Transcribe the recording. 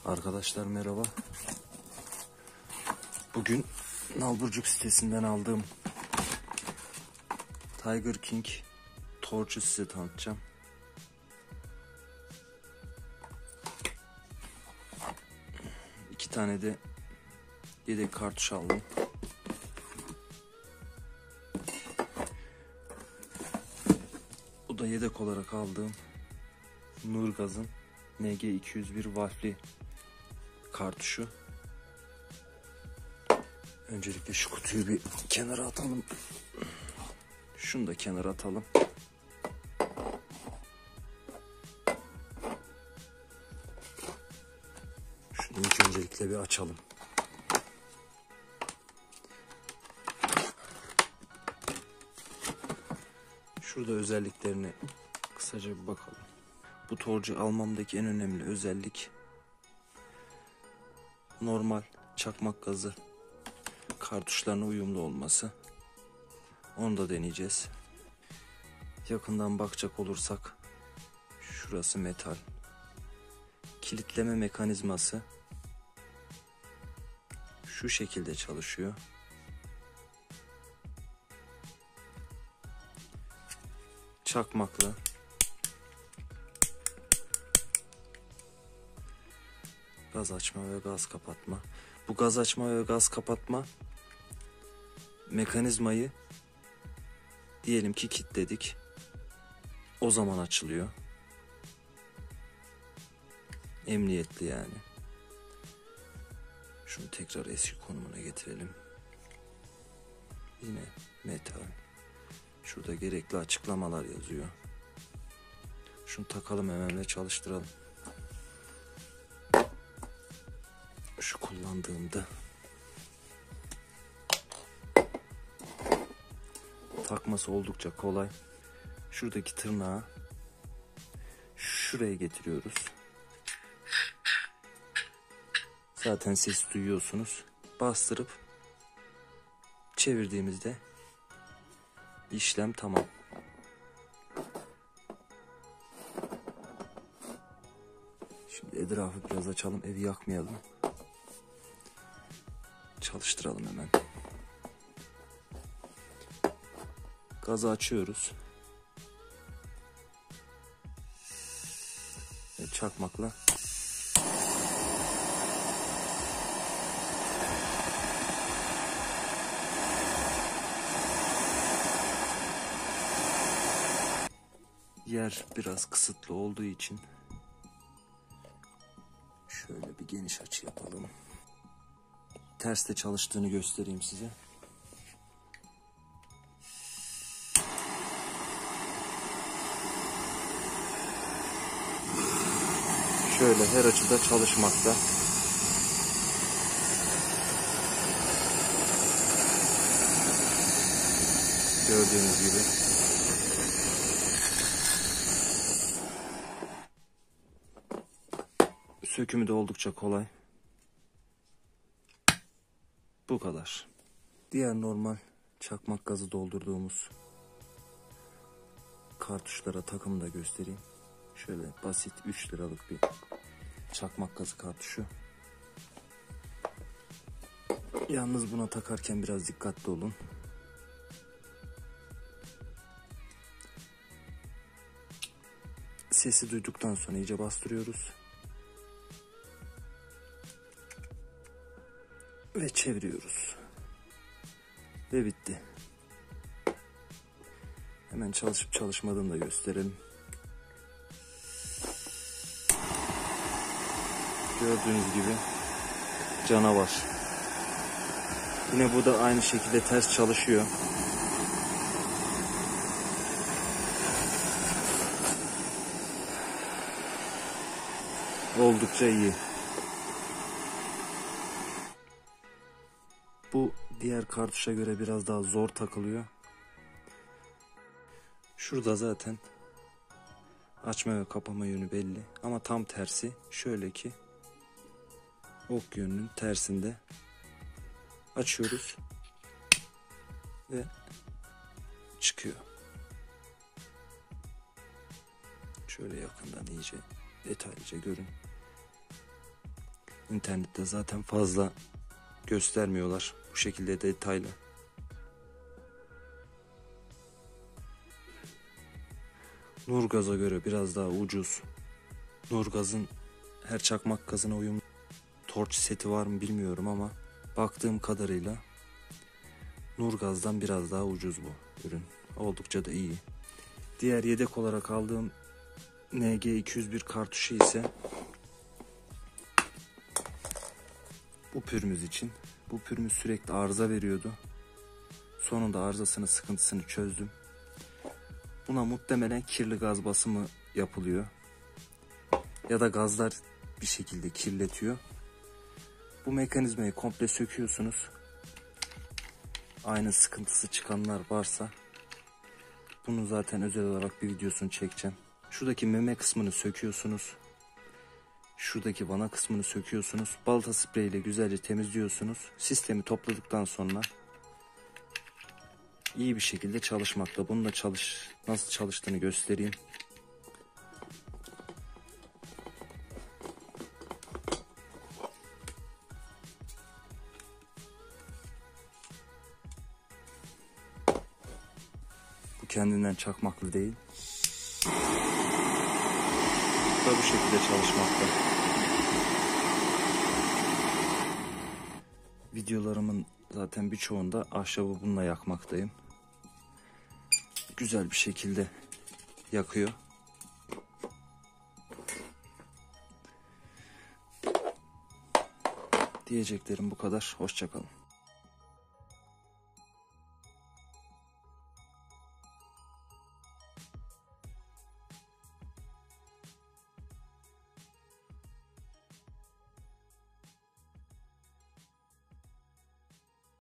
Arkadaşlar merhaba. Bugün Nalburcuk sitesinden aldığım Tiger King torcu size tanıtacağım. İki tane de yedek kartuş aldım. Bu da yedek olarak aldığım Nurgaz'ın NG201 Valfli kartuşu. Öncelikle şu kutuyu bir kenara atalım. Şunu da kenara atalım. Şunu ilk öncelikle bir açalım. Şurada özelliklerine kısaca bir bakalım. Bu torcu almamdaki en önemli özellik normal çakmak gazı kartuşlarına uyumlu olması. Onu da deneyeceğiz. Yakından bakacak olursak şurası metal. Kilitleme mekanizması şu şekilde çalışıyor. Çakmakla gaz açma ve gaz kapatma. Bu gaz açma ve gaz kapatma mekanizmayı diyelim ki kilitledik. O zaman açılıyor. Emniyetli yani. Şunu tekrar eski konumuna getirelim. Yine metal. Şurada gerekli açıklamalar yazıyor. Şunu takalım hemen ve çalıştıralım. Şu kullandığımda takması oldukça kolay. Şuradaki tırnağı şuraya getiriyoruz. Zaten ses duyuyorsunuz. Bastırıp çevirdiğimizde işlem tamam. Şimdi etrafı biraz açalım, evi yakmayalım. Çalıştıralım hemen. Gazı açıyoruz. Ve çakmakla yer biraz kısıtlı olduğu için şöyle bir geniş açı yapalım. Terste çalıştığını göstereyim size. Şöyle her açıda çalışmakta. Gördüğünüz gibi. Sökümü de oldukça kolay. Bu kadar. Diğer normal çakmak gazı doldurduğumuz kartuşlara takımı da göstereyim. Şöyle basit 3 liralık bir çakmak gazı kartuşu. Yalnız buna takarken biraz dikkatli olun. Sesi duyduktan sonra iyice bastırıyoruz. Ve çeviriyoruz. Ve bitti. Hemen çalışıp çalışmadığını da gösterelim. Gördüğünüz gibi canavar. Yine bu da aynı şekilde ters çalışıyor. Oldukça iyi. Bu diğer kartuşa göre biraz daha zor takılıyor. Şurada zaten açma ve kapama yönü belli. Ama tam tersi şöyle ki ok yönünün tersinde açıyoruz ve çıkıyor. Şöyle yakından iyice detaylıca görün. İnternette zaten fazla göstermiyorlar bu şekilde detaylı. Nurgaz'a göre biraz daha ucuz. Nurgaz'ın her çakmak gazına uyumlu torç seti var mı bilmiyorum ama baktığım kadarıyla Nurgaz'dan biraz daha ucuz bu ürün. Oldukça da iyi. Diğer yedek olarak aldığım NG201 kartuşu ise bu pürmüz için. Bu pürmüz sürekli arıza veriyordu. Sonunda arızasını, sıkıntısını çözdüm. Buna muhtemelen kirli gaz basımı yapılıyor. Ya da gazlar bir şekilde kirletiyor. Bu mekanizmayı komple söküyorsunuz. Aynı sıkıntısı çıkanlar varsa bunu zaten özel olarak bir videosunu çekeceğim. Şuradaki meme kısmını söküyorsunuz. Şuradaki vana kısmını söküyorsunuz. Balta sprey ile güzelce temizliyorsunuz. Sistemi topladıktan sonra iyi bir şekilde çalışmakta. Bunu da nasıl çalıştığını göstereyim. Bu kendinden çakmaklı değil. Bu da bu şekilde çalışmakta. Videolarımın zaten birçoğunda ahşabı bununla yakmaktayım. Güzel bir şekilde yakıyor. Diyeceklerim bu kadar. Hoşça kalın.